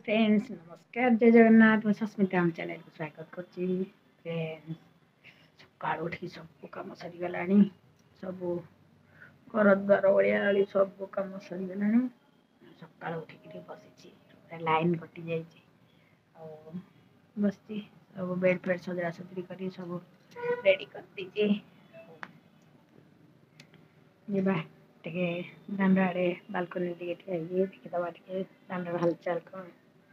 friends नमस्कार जय जगन्नाथ सस्मिता आम चैनल को स्वागत करची फ्रेंड्स सकाळ उठी सब काम सरी गलानी सब घर द्वार ओळिया सब काम सरी गलानी सकाळ उठी के बसिची लाइन कटि जाइए बसची सब बेड फेड सजा सजरी करी सब रेडी कर दीजिए जीवा टे दांड आड़े बालकनी टे ठिया देखीदबा टे दांडर हालचाल कौन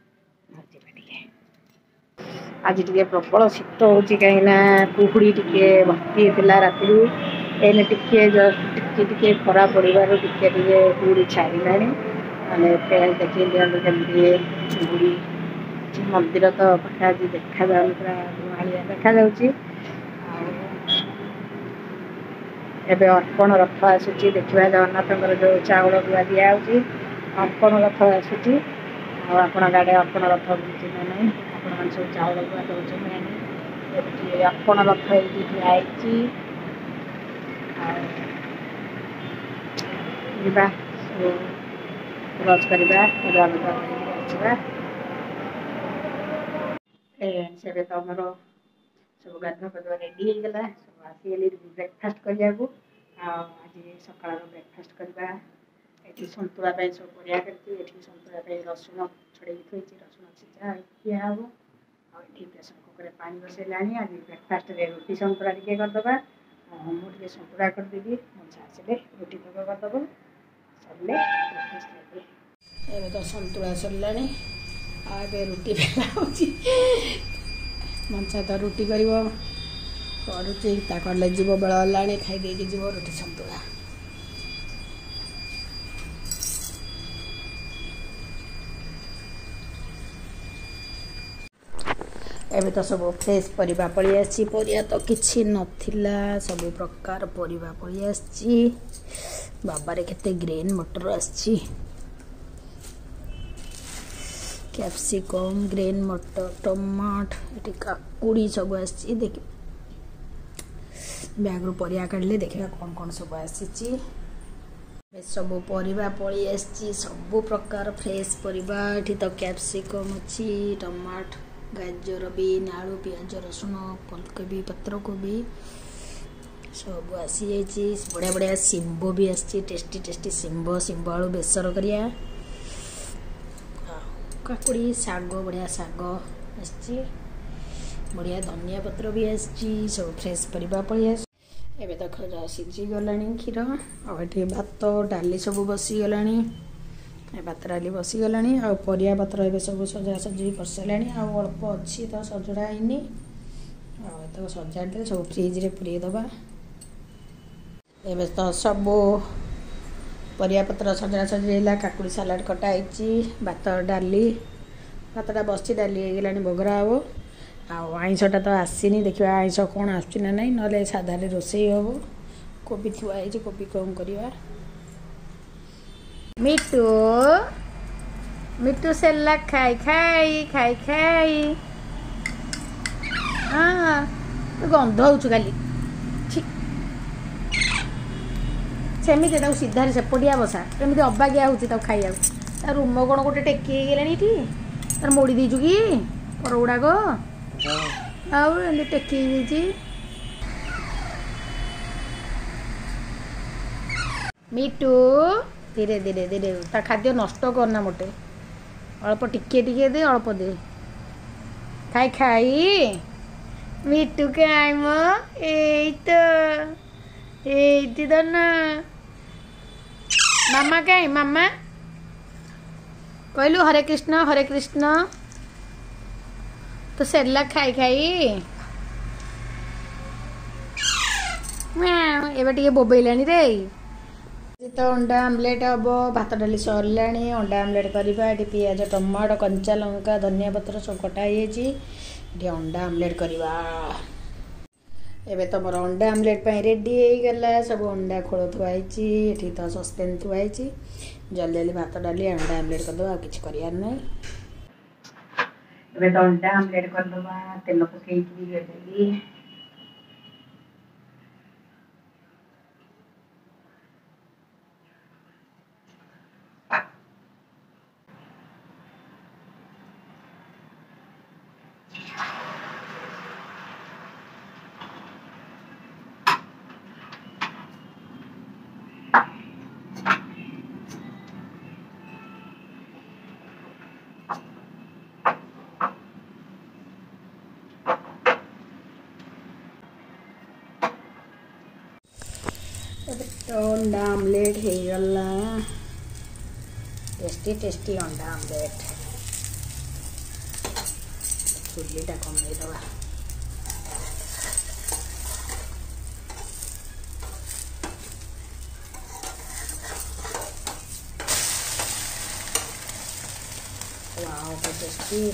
आज टे प्रबल शीत हो कहीं कुहुड़ी टे भर्ती होता राति एने टे जस्ट टे खरा पड़ार टे कुहुड़ी छाड़ा ना देखिए दिखती कुहुड़ी मंदिर तो पाखे आज देखा पूरा धुआं देखा एबे अर्पण रथ आसूची देखा जगन्नाथ जो चाउल गुआ दिया अर्पण रथ आसूची आपण गाड़े अर्पण रथ बुझे ना ना आपण मान सब चाउल गुआ दौर अर्पण रथ ये ठियाई रज करवा से तो आमर सब गाधुआ पाधुआ रेडी होगा सब आसीगली ब्रेकफास्ट करने आज सकाल ब्रेकफास्ट करवा ये सतुला सब बढ़िया करती सतुला रसुण छड़े थी रसुण छेचा खिया हम ये प्रेसर कुकर में पानी बसैला आज ब्रेकफास्ट रुटी सतुला टे करदे मुझे सतुला करदेवी मजा आसे रुटी तक करदब सरले ब्रेकफास्ट तो सतुला सरला रुटी बेला मंचा तो रुटी कर जीव बेल है खाई जीव रुटी सतुला एबे तो सब फ्रेश परिबा पड़ी आसी परिया तो किछि नथिला सब प्रकार परिबा पड़ी आसी बाबारे केते ग्रीन मटर आसी कैप्सिकम ग्रीन मटर टमाट ये काकुड़ी सब आसी देख बैग रु परिया काढले देखा कौन कौन सब आसी सब परिबा पड़ी आसी सब प्रकार फ्रेश परिबा एठी तो कैप्सिकम अच्छी टमाट गाजर बीन आलू पियाज रसुण फुलकोबी पत्रकोबी सब आसी जाइए बढ़िया बढ़िया शिंब भी आसी टेस्टी टेस्टी शिंब आलू बेसर करिया काकुड़ी साग बढ़िया साग आसी बढ़िया धनिया पत्र भी आसी सब फ्रेश परिबा पड़ी आस एबे तो सीझी गलानी क्षीर आठी भात डाली सब बसी गलानी भात डाली बसी गलानी आ परिया पत्र ए सब सजा सजी कर सारे अल्प अच्छी तो सजड़ा है तो सजाड़े सब फ्रिज रे पूरे दबा एबे तो सब परिया पत्र सजड़ा सजड़ा काकुड़ी सालाड कटाई भात डाली भातटा बसी डाली गलानी बगरा हम आईंषटा तो आसीनी देखा आईंष कौन आसना ना ना साधारे रोसई हम कोबी थुआई कोबी कौन करवा मिट्टू मिट्टू सेला खाई खाई खाई खाई हाँ तो गंध हो खाली सेमती सीधा सेपटिया बसा केमी अबागिया हो खाइया तार रूम कौन गोटे टेकी गलानी तार मोड़ी दीचु कि पर गुड़ाक टेकी मिट्टू धीरे धीरे धीरे ता खाद्य नष्ट करना मोटे अल्प टिके टिके दे अल्प दे खाई खाई मिट्टू खाई मो तो ना मामा कहीं मामा कहलु हरे कृष्ण तो सेला खाई खाई एबे टिके बोबैलानी रे तो अंडा आमलेट हम भात डाली सरला अंडा आमलेट करवा ये पियाज टमाटो कंचा लंका धनिया पत्र सब कटाई अंडा आमलेट करवा एबे तो मोर अंडा आमलेट रेडी हो गला सब अंडा खोल थुआई ये तो सस्पेन थुआई जल्दी जल्दी भात डाली अंडा आमलेट करदे आ किछ करियार नै एबे तो अंडा आमलेट करदबा तेल पकई तो अंडा आमलेट हो गला टेस्टी टेस्टी अंडा आमलेट चुलीटा कमे दवा वाओ टेस्टी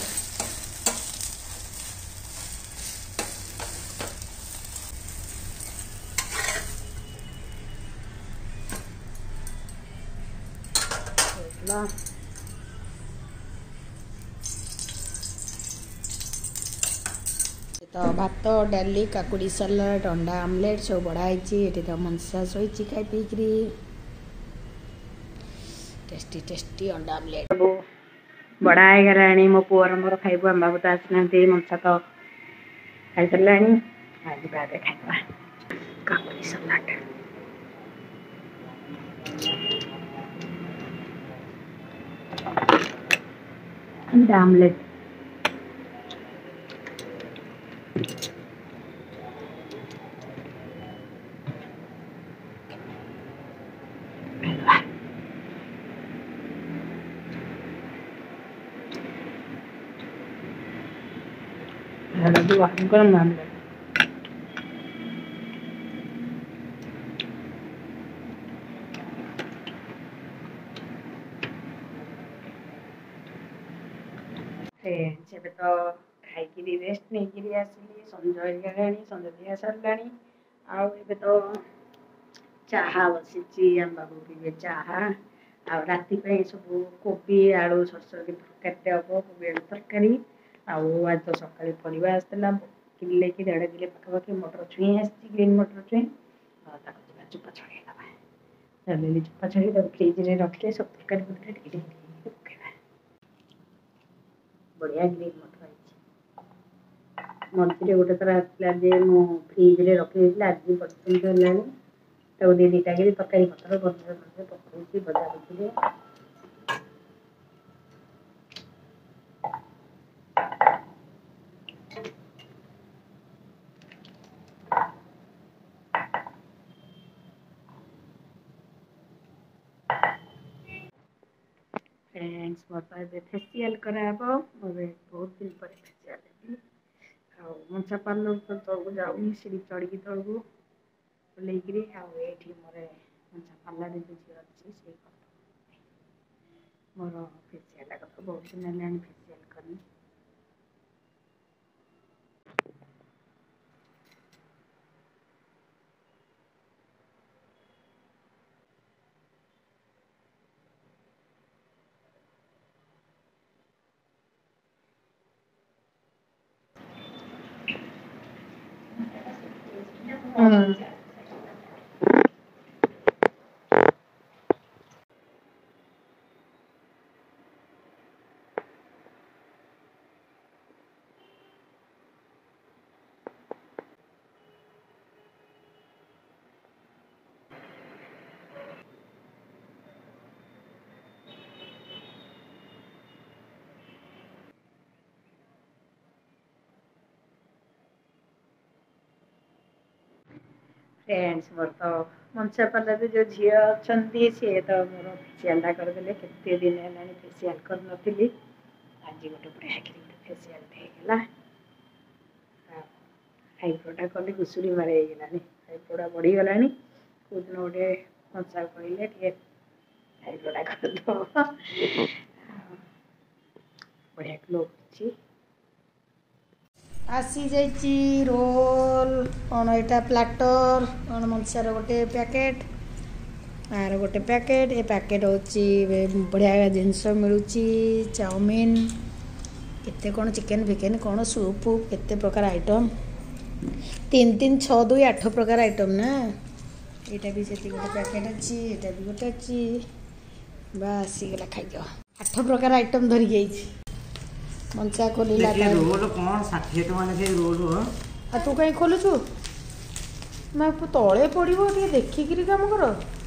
तो भात डाली काकुड़ी सलाड अंडा आमलेट सब बढ़ाई ये तो मनसा शोची खाई पीकरी टेस्टी टेस्टी अंडा आमलेट बढ़ाई गलानी मो पुअर मोर खाइबू आम बाबू तो आसना मनसा तो खाई सारा आज बाद खाइबा काकुड़ी सलाड अंडा आमलेट गरम आमलेट फ्रेंड्स तो खाई रेस्ट नहीं आसली संजय गलानी संजय दिया सरला आबे तो चाहा बसी आम बाबू पीबे चाहा आ राति सब कोबी आलू सरसर तरकारी हम कोबी आलू तरकारी आज तो सकाଳେ परिवा आसला किले कि 1.5 किलो पाखापाखि मटर छुई आसी ग्रीन मटर छुई चुपा छड़े दबा चुपा छड़ी फ्रिज में रखिए सब तरकारी बढ़िया ग्रीन मटर मझे गोटे थर आसला फ्रिज में रखी आज पर्यटन है दीटा कि तरकारी पतर पकड़ बजा बुझे फ्रेंड्स मोर फेसियाल कराब बहुत दिन पर फेसियाल मनसा पार्लर तो तौक जाऊनी सीढ़ी चढ़ी तौक ओल्लैकि आठी मोर मनसा पार्लर जो झी अच्छी से मोर फेसियाल कथा बहुत दिन है फेसियाल करनी फ्रेंड्स मोर तो मनसा पार्लर जो झी अच्छा सी तो मोर फेसियाल करदे केते दिन है फेसियाल कर नी आज गोटे बढ़िया फेसियाल होगा आईब्रोटा कली घुसुरी मारे आईब्रोटा बढ़ीगला कौ दिन गोटे मनसा कहले आईब्रोटा करद बढ़िया ग्लो अच्छी आसी जाइए रोल कौन यहाँ प्लाटर कौन मनसार गोटे पैकेट आर गोटे पैकेट ए पैकेट हूँ बढ़िया जिनस मिलूँ चाउमिन केते कौन चिकेन फिकेन कौन सूप केते प्रकार आइटम 3 3 6 2 8 प्रकार आइटम ना यहाँ भी से गोटे पैकेट अच्छी यहाँ भी गोटे अच्छी बस गला खाई 8 प्रकार आइटम धरिकी मनसा खोलिला रोल कौन 60 टका लेखे रोल आ तू कहीं खोलुछु मैं तले पड़ो देखिकी काम कर